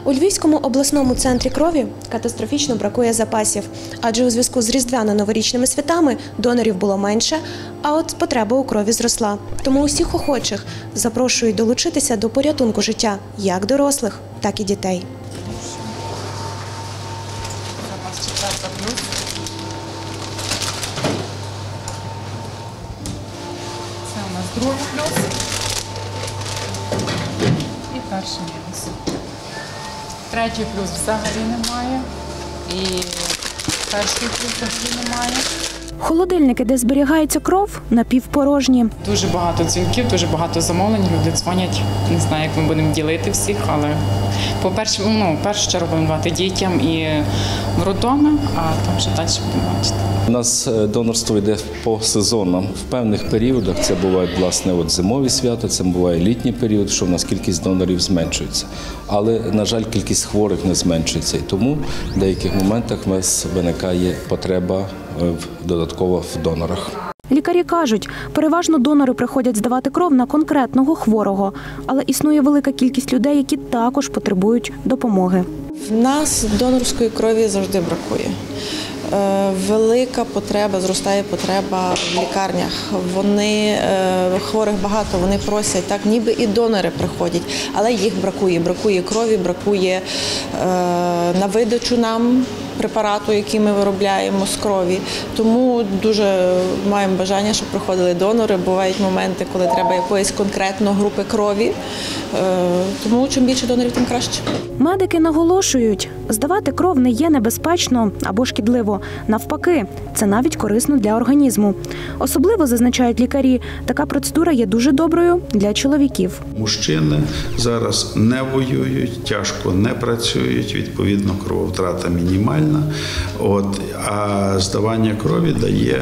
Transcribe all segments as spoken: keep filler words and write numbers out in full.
У Львівському обласному центрі крові катастрофічно бракує запасів, адже у зв'язку з різдвяно-новорічними святами донорів було менше, а от потреба у крові зросла. Тому усіх охочих запрошують долучитися до порятунку життя як дорослих, так і дітей. Це у нас другий плюс і перший мінус. Третій плюс взагалі немає і перший плюс взагалі немає. Холодильники, де зберігається кров, напівпорожні. Дуже багато дзвінків, дуже багато замовлень, люди дзвонять. Не знаю, як ми будемо ділити всіх, але по-перше, ну, в першу чергу будемо давати дітям і в роддоми, а там вже далі будемо бачити. У нас донорство йде по сезонам. В певних періодах це бувають, власне, от зимові свята, це буває літній період, що в нас кількість донорів зменшується. Але, на жаль, кількість хворих не зменшується. І тому в деяких моментах в нас виникає потреба додатково в донорах. Лікарі кажуть, переважно донори приходять здавати кров на конкретного хворого, але існує велика кількість людей, які також потребують допомоги. В нас донорської крові завжди бракує. Велика потреба, зростає потреба в лікарнях. Вони, хворих багато, вони просять, так, ніби і донори приходять, але їх бракує. Бракує крові, бракує на видачу нам препарату, який ми виробляємо з крові. Тому дуже маємо бажання, щоб приходили донори. Бувають моменти, коли треба якоїсь конкретної групи крові. Тому чим більше донорів, тим краще. Медики наголошують, здавати кров не є небезпечно або шкідливо. Навпаки, це навіть корисно для організму. Особливо, зазначають лікарі, така процедура є дуже доброю для чоловіків. Мужчини зараз не воюють, тяжко не працюють, відповідно, крововтрата мінімальна. От, а здавання крові дає,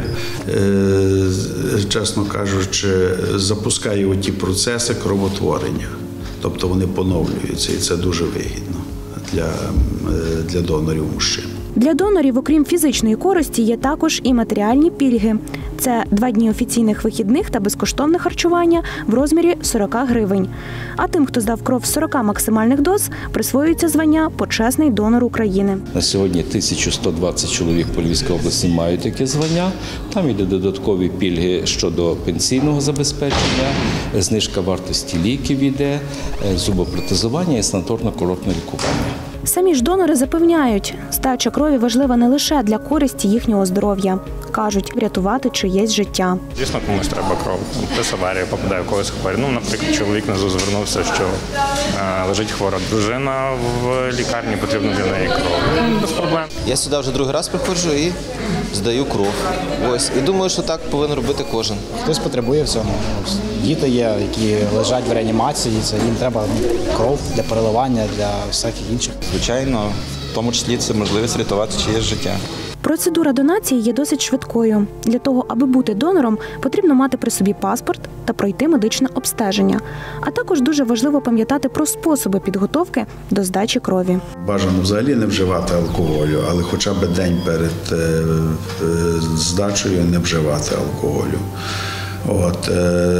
чесно кажучи, запускає оті процеси кровотворення. Тобто вони поновлюються, і це дуже вигідно для, для донорів мужчин. Для донорів, окрім фізичної користі, є також і матеріальні пільги. Це два дні офіційних вихідних та безкоштовне харчування в розмірі сорок гривень. А тим, хто здав кров з сорока максимальних доз, присвоюється звання «Почесний донор України». На сьогодні тисяча сто двадцять чоловік по Львівській області мають таке звання. Там йде додаткові пільги щодо пенсійного забезпечення, знижка вартості ліків йде, зубопротезування і санаторно-курортне лікування. Самі ж донори запевняють, здача крові важлива не лише для користі їхнього здоров'я. Кажуть, врятувати чиєсь життя. Звісно, комусь треба кров. Хтось аварія попадає, в когось хворі. Ну, наприклад, чоловік нас звернувся, що е, лежить хвора дружина в лікарні, потрібно для неї кров. Без проблем. Я сюди вже другий раз приходжу і здаю кров. Ось. І думаю, що так повинен робити кожен. Хтось потребує в цьому. Діти є, які лежать в реанімації, це їм треба кров для переливання, для всяких інших. Звичайно, в тому числі це можливість рятувати чиєсь життя. Процедура донації є досить швидкою. Для того, аби бути донором, потрібно мати при собі паспорт та пройти медичне обстеження. А також дуже важливо пам'ятати про способи підготовки до здачі крові. Бажано взагалі не вживати алкоголю, але хоча б день перед здачею не вживати алкоголю. От.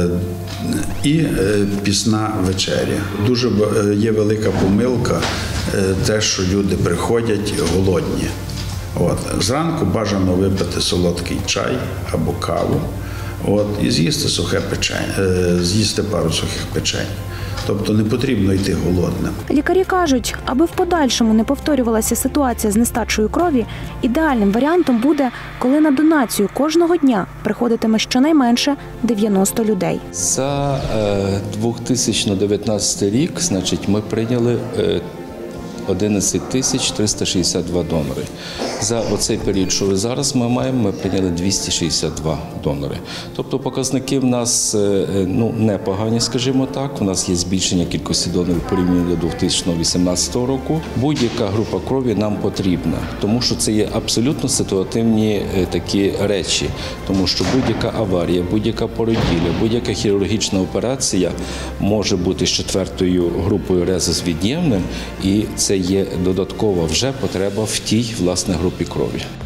І пісна вечеря. Дуже є велика помилка те, що люди приходять голодні. От. Зранку бажано випити солодкий чай або каву, от, і з'їсти сухе печень, з'їсти пару сухих печень. Тобто не потрібно йти голодним. Лікарі кажуть, аби в подальшому не повторювалася ситуація з нестачею крові, ідеальним варіантом буде, коли на донацію кожного дня приходитиме щонайменше дев'яносто людей. За дві тисячі дев'ятнадцятий рік, значить, ми прийняли одинадцять тисяч триста шістдесят два донори. За оцей період, що зараз ми маємо, ми прийняли двісті шістдесят два донори. Тобто показники в нас ну, непогані, скажімо так. У нас є збільшення кількості донорів порівняно до дві тисячі вісімнадцятого року. Будь-яка група крові нам потрібна, тому що це є абсолютно ситуативні такі речі. Тому що будь-яка аварія, будь-яка породілля, будь-яка хірургічна операція може бути з четвертою групою резус від'ємним, і це є додаткова вже потреба в тій, власне, групі крові.